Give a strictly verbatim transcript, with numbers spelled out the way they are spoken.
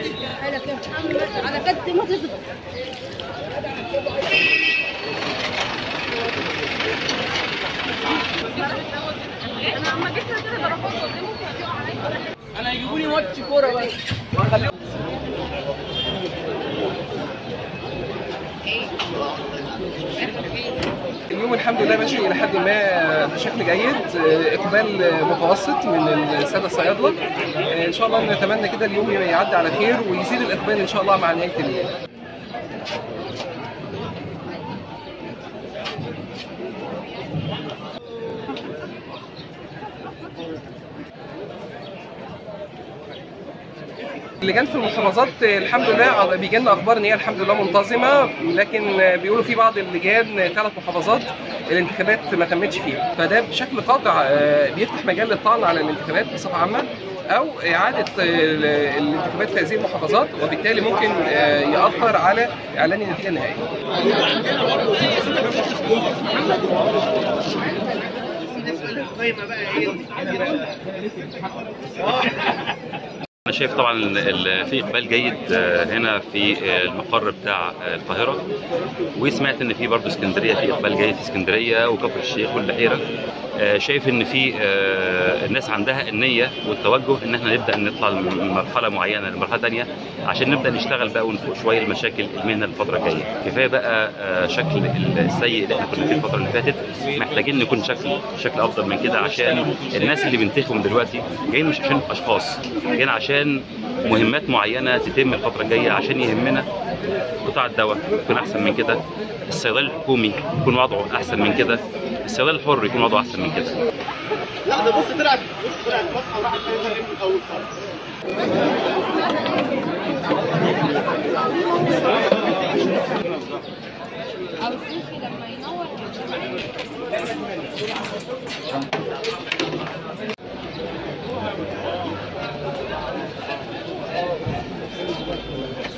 حالك يا محمد على قد ما تقدر. انا لما جيت كده ضربات قدامه هيقع عليا. انا هيجيبوني ماتش كوره بس. اليوم الحمد لله ماشي الى حد ما بشكل جيد، اقبال متوسط من الساده الصيادله. ان شاء الله نتمنى كده اليوم يعدي على خير ويزيد الاقبال ان شاء الله مع نهايه اليوم. اللجان في المحافظات الحمد لله بيجي لنا اخبار ان هي الحمد لله منتظمه، لكن بيقولوا في بعض اللجان ثلاث محافظات الانتخابات ما تمتش فيها، فده بشكل قاطع بيفتح مجال للطعن على الانتخابات بصفه عامه او اعاده الانتخابات في هذه المحافظات، وبالتالي ممكن ياثر على اعلان النتيجه النهائيه. أنا شايف طبعا في إقبال جيد هنا في المقر بتاع القاهرة، وسمعت إن في برضه اسكندرية في إقبال جيد في اسكندرية وكفر الشيخ والبحيرة. شايف إن في الناس عندها النية والتوجه إن إحنا نبدأ نطلع من مرحلة معينة لمرحلة ثانية عشان نبدأ نشتغل بقى ونفوق شوية المشاكل المهنة الفترة الجاية. كفاية بقى شكل السيء اللي إحنا كنا فيه الفترة اللي فاتت، محتاجين نكون شكل شكل أفضل من كده عشان الناس اللي بننتخبهم دلوقتي جايين مش عشان أشخاص، جايين عشان مهمات معينه تتم الفتره الجايه، عشان يهمنا قطاع الدواء يكون احسن من كده، الصيدلي الحكومي يكون وضعه احسن من كده، الصيدلي الحر يكون وضعه احسن من كده. لا ده بص طلعت بص طلعت فاتحه وراحت تاني من الاول خالص. لما ينور